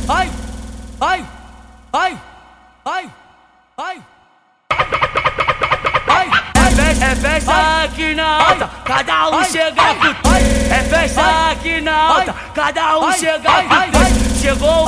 ai, ai, ai, ai, ai, ai. É festa aqui na alta, cada um chega com três. É festa aqui na alta, cada um chega com três. Chegou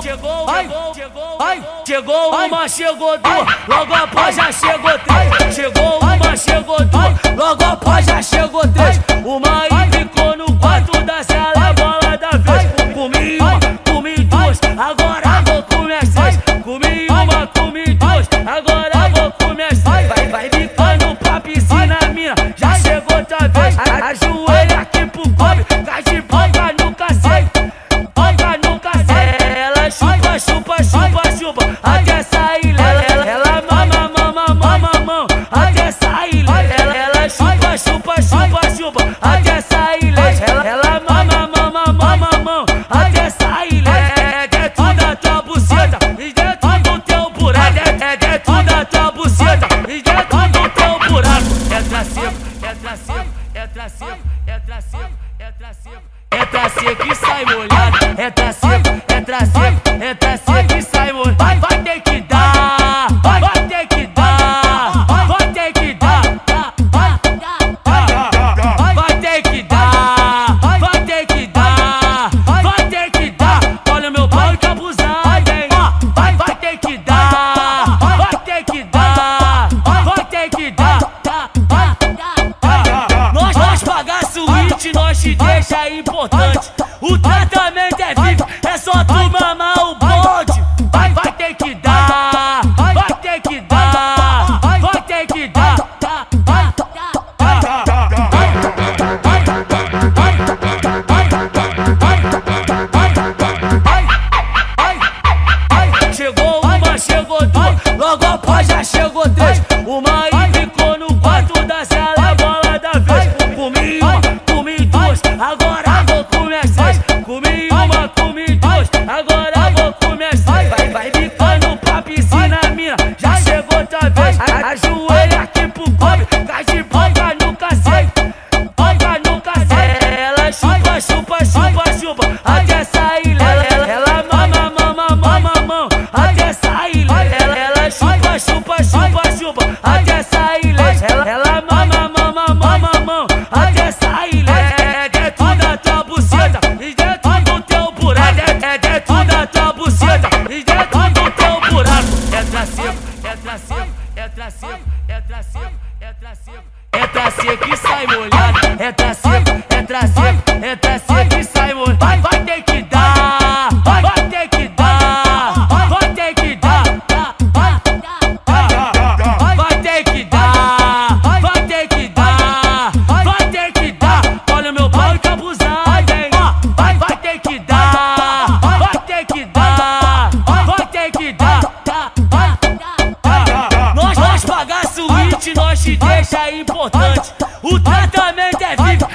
uma, chegou duas, logo após já chegou três. Chegou uma, chegou duas, logo após já chegou três. Uma aí ficou no quarto da sala, bola da vez. Comi uma, comi duas, agora vou comer seis. Comi uma, comi duas, agora vou comer seis. Vai bicando pra piscina minha, já chegou outra vez. Ajoelha aqui pro cobre, cai de boca no cacete. Boca no cacete. Ela chupa, chupa, chupa, chupa, até sair. Ela mama, mama, mama, mama, até sair. Ela chupa, chupa, chupa, chupa, até sair. Ela mama, mama, mama, mama, até sair. É dentro da tua buceta e dentro do teu buraco. É dentro da tua buceta e dentro do teu buraco. Entra seco, entra seco, entra seco, entra seco, entra seco. Entra seco e sai molhado. Entra seco, entra seco, entra seco e sai molhado. Vai ter que dar, vai ter que dar, vai ter que dar, vai ter que dar, vai ter que dar, vai ter que dar. Olha o meu pau que abusado, hein? Vai ter que dar, vai ter que dar, vai ter que dar. Nós pagar suíte, nós te deixa importante. O tratamento é vivo, é só tu mamar o bonde. Vai ter que dar, vai ter que dar, vai ter que dar. Chegou uma, chegou duas, logo após já chegou três. Uma aí ficou no quarto da sala, bola da vez. Comi uma, comi duas, agora vou comer seis. Comi uma, comi duas, agora vou comer seis. Vai bicando pra piscina minha, já chegou outra vez. Ajoelha aqui pro cobre, cai de boca no cacete. Boca no cacete. Ela chupa, chupa, chupa, chupa, até sair. Ela mama, mama, mama, mama, até sair. Ela chupa, chupa, chupa, chupa, até sair. Ela mama, mama, mama, mama, até sair. É dentro da tua buceta e dentro do teu buraco. É dentro da tua buceta e dentro do teu buraco. Entra seco, entra seco, entra seco, entra seco, entra seco. Entra seco e sai molhado. Entra seco, entra seco, entra seco e sai molhado. Vai ter que dar, vai ter que dar, vai ter que dar. Vai ter que dar, vai ter que dar, vai ter que dar. Olha o meu pau que abusado, hein? Vai ter que dar, vai ter que dar, vai ter que dar. Nós pagar suíte, nós te deixa importante. O tratamento é vivo,